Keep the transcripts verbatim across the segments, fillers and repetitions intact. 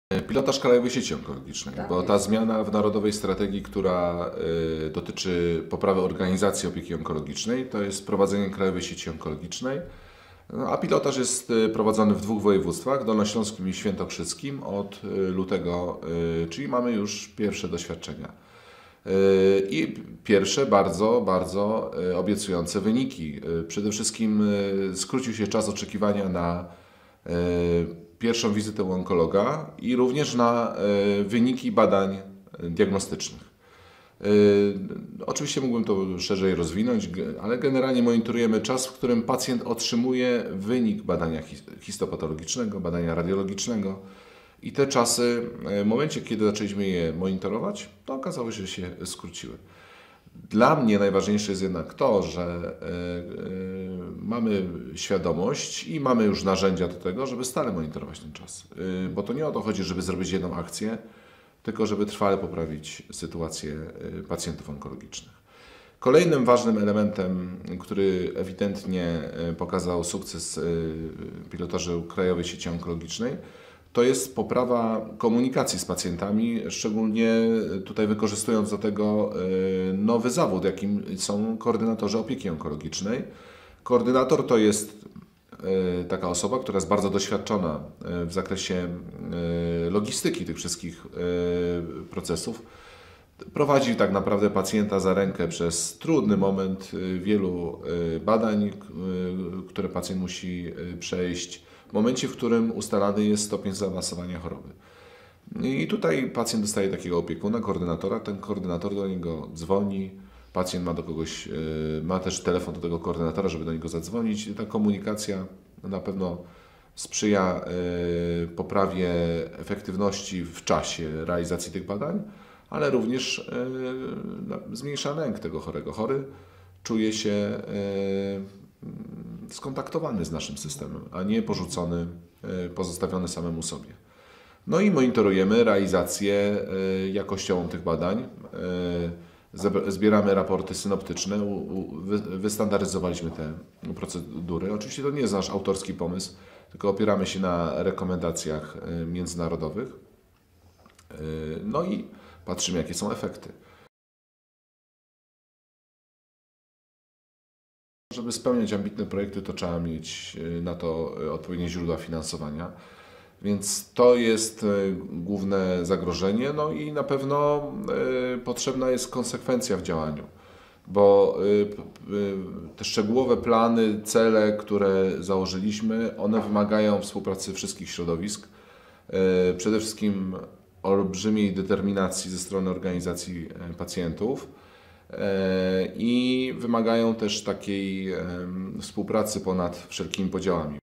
Pilotaż Krajowej Sieci Onkologicznej, Tak bo jest. ta zmiana w Narodowej Strategii, która y, dotyczy poprawy organizacji opieki onkologicznej, to jest prowadzenie Krajowej Sieci Onkologicznej, no, a pilotaż jest y, prowadzony w dwóch województwach, dolnośląskim i świętokrzyskim od y, lutego, y, czyli mamy już pierwsze doświadczenia. Y, I pierwsze bardzo, bardzo y, obiecujące wyniki. Y, Przede wszystkim y, skrócił się czas oczekiwania na y, pierwszą wizytę u onkologa i również na y, wyniki badań diagnostycznych. Y, Oczywiście mógłbym to szerzej rozwinąć, ge- ale generalnie monitorujemy czas, w którym pacjent otrzymuje wynik badania his- histopatologicznego, badania radiologicznego. I te czasy, y, w momencie, kiedy zaczęliśmy je monitorować, to okazało się, że się skróciły. Dla mnie najważniejsze jest jednak to, że y, y, mamy świadomość i mamy już narzędzia do tego, żeby stale monitorować ten czas. Y, bo to nie o to chodzi, żeby zrobić jedną akcję, tylko żeby trwale poprawić sytuację y, pacjentów onkologicznych. Kolejnym ważnym elementem, który ewidentnie y, pokazał sukces y, pilotażu Krajowej Sieci Onkologicznej, to jest poprawa komunikacji z pacjentami, szczególnie tutaj wykorzystując do tego y, nowy zawód, jakim są koordynatorzy opieki onkologicznej. Koordynator to jest y, taka osoba, która jest bardzo doświadczona y, w zakresie y, logistyki tych wszystkich y, procesów. Prowadzi tak naprawdę pacjenta za rękę przez trudny moment y, wielu y, badań, y, które pacjent musi y, przejść w momencie, w którym ustalany jest stopień zaawansowania choroby. I tutaj pacjent dostaje takiego opiekuna, koordynatora, ten koordynator do niego dzwoni, pacjent ma do kogoś, y, ma też telefon do tego koordynatora, żeby do niego zadzwonić. I ta komunikacja na pewno sprzyja y, poprawie efektywności w czasie realizacji tych badań, ale również y, no, zmniejsza lęk tego chorego. Chory czuje się y, skontaktowany z naszym systemem, a nie porzucony, y, pozostawiony samemu sobie. No i monitorujemy realizację y, jakościową tych badań. Y, zeb- Zbieramy raporty synoptyczne, u- u- wy- wystandaryzowaliśmy te procedury. Oczywiście to nie jest nasz autorski pomysł, tylko opieramy się na rekomendacjach y, międzynarodowych. Y, No i patrzymy, jakie są efekty. Żeby spełniać ambitne projekty, to trzeba mieć y, na to y, odpowiednie źródła finansowania. Więc to jest y, główne zagrożenie, no i na pewno y, potrzebna jest konsekwencja w działaniu, bo y, p- y, te szczegółowe plany, cele, które założyliśmy, one wymagają współpracy wszystkich środowisk, y, przede wszystkim olbrzymiej determinacji ze strony organizacji y, pacjentów. E, I wymagają też takiej em, współpracy ponad wszelkimi podziałami.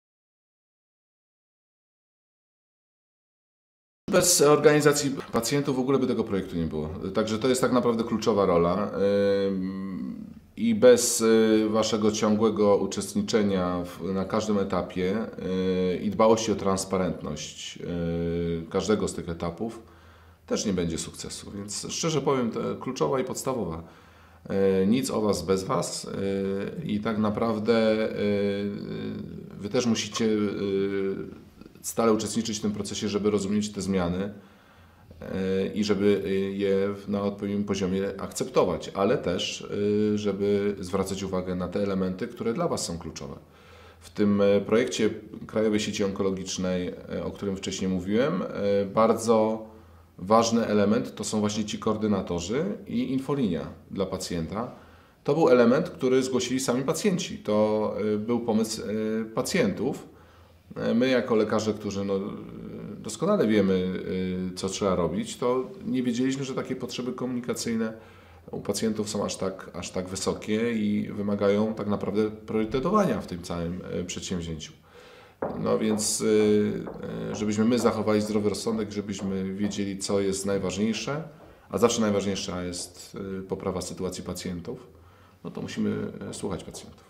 Bez organizacji pacjentów w ogóle by tego projektu nie było. Także to jest tak naprawdę kluczowa rola. Ym, I bez y, Waszego ciągłego uczestniczenia w, na każdym etapie y, i dbałości o transparentność y, każdego z tych etapów też nie będzie sukcesu. Więc szczerze powiem, to kluczowa i podstawowa. Y, Nic o Was bez Was y, i tak naprawdę y, y, Wy też musicie y, stale uczestniczyć w tym procesie, żeby rozumieć te zmiany e, i żeby je na odpowiednim poziomie akceptować, ale też, e, żeby zwracać uwagę na te elementy, które dla Was są kluczowe. W tym e, projekcie Krajowej Sieci Onkologicznej, e, o którym wcześniej mówiłem, e, bardzo ważny element to są właśnie ci koordynatorzy i infolinia dla pacjenta. To był element, który zgłosili sami pacjenci. To e, był pomysł e, pacjentów. My jako lekarze, którzy no, doskonale wiemy, y, co trzeba robić, to nie wiedzieliśmy, że takie potrzeby komunikacyjne u pacjentów są aż tak, aż tak wysokie i wymagają tak naprawdę priorytetowania w tym całym y, przedsięwzięciu. No więc, y, y, żebyśmy my zachowali zdrowy rozsądek, żebyśmy wiedzieli, co jest najważniejsze, a zawsze najważniejsza jest y, poprawa sytuacji pacjentów, no to musimy y, słuchać pacjentów.